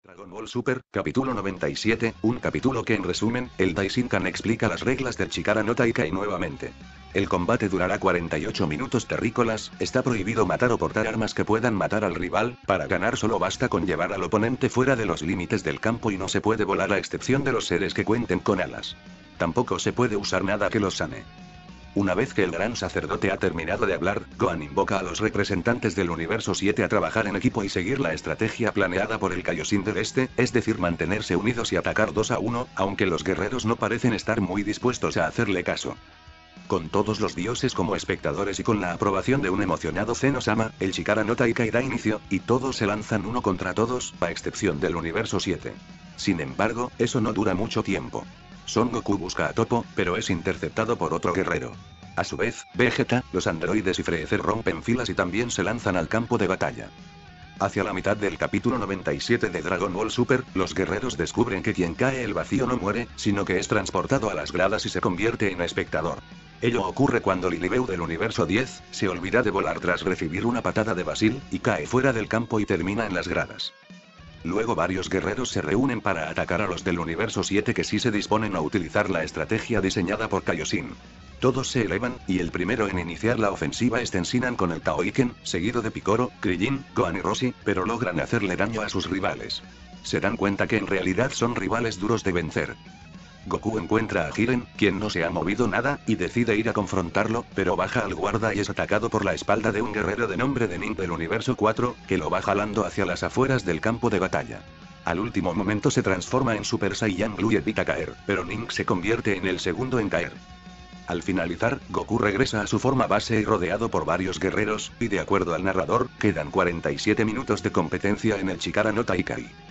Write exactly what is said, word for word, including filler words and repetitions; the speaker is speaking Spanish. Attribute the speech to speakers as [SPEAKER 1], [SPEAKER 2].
[SPEAKER 1] Dragon Ball Super, capítulo noventa y siete, un capítulo que en resumen, el Daishinkan explica las reglas del Chikara no Taikai nuevamente. El combate durará cuarenta y ocho minutos terrícolas, está prohibido matar o portar armas que puedan matar al rival, para ganar solo basta con llevar al oponente fuera de los límites del campo y no se puede volar a excepción de los seres que cuenten con alas. Tampoco se puede usar nada que los sane. Una vez que el gran sacerdote ha terminado de hablar, Gohan invoca a los representantes del universo siete a trabajar en equipo y seguir la estrategia planeada por el Kaioshin del Este, es decir mantenerse unidos y atacar dos a uno, aunque los guerreros no parecen estar muy dispuestos a hacerle caso. Con todos los dioses como espectadores y con la aprobación de un emocionado Zeno-sama, el Chikara no Taikai da inicio, y todos se lanzan uno contra todos, a excepción del universo siete. Sin embargo, eso no dura mucho tiempo. Son Goku busca a Toppo, pero es interceptado por otro guerrero. A su vez, Vegeta, los androides y Freezer rompen filas y también se lanzan al campo de batalla. Hacia la mitad del capítulo noventa y siete de Dragon Ball Super, los guerreros descubren que quien cae al vacío no muere, sino que es transportado a las gradas y se convierte en espectador. Ello ocurre cuando Lilibeu del universo diez, se olvida de volar tras recibir una patada de Basil, y cae fuera del campo y termina en las gradas. Luego varios guerreros se reúnen para atacar a los del universo siete que sí se disponen a utilizar la estrategia diseñada por Kaioshin. Todos se elevan, y el primero en iniciar la ofensiva es Tenshinhan con el Taoiken, seguido de Piccolo, Krillin, Gohan y Roshi, pero logran hacerle daño a sus rivales. Se dan cuenta que en realidad son rivales duros de vencer. Goku encuentra a Jiren, quien no se ha movido nada, y decide ir a confrontarlo, pero baja al guarda y es atacado por la espalda de un guerrero de nombre de Ning del universo cuatro, que lo va jalando hacia las afueras del campo de batalla. Al último momento se transforma en Super Saiyan Blue y evita caer, pero Ning se convierte en el segundo en caer. Al finalizar, Goku regresa a su forma base y rodeado por varios guerreros, y de acuerdo al narrador, quedan cuarenta y siete minutos de competencia en el Chikara no Taikai.